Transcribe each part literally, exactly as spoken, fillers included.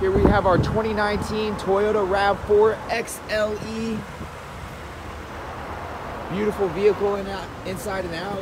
Here we have our twenty nineteen Toyota RAV four X L E. Beautiful vehicle in out, inside and out.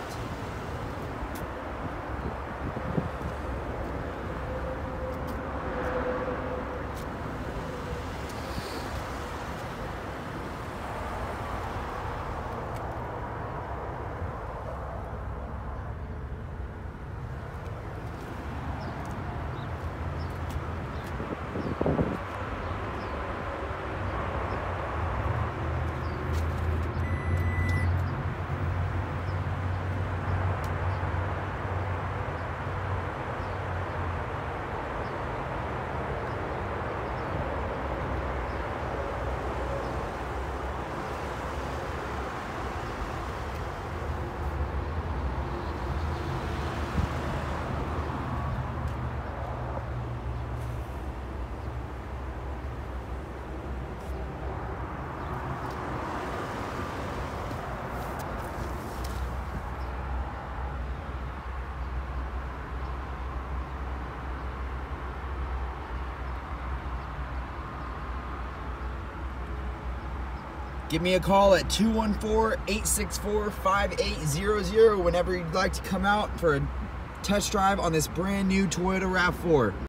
Give me a call at two one four, eight six four, five eight zero zero whenever you'd like to come out for a test drive on this brand new Toyota RAV four.